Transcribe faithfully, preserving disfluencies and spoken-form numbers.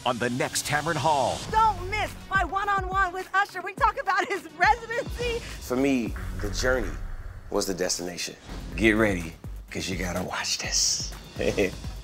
on the next Tamron Hall. Don't miss my one-on-one with Usher. We talk about his residency. For me, the journey was the destination. Get ready, because you gotta watch this.